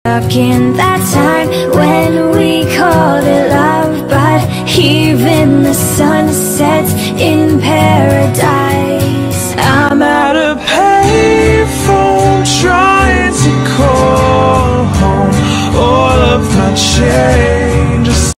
Stuck in that time when we called it love, but even the sun sets in paradise.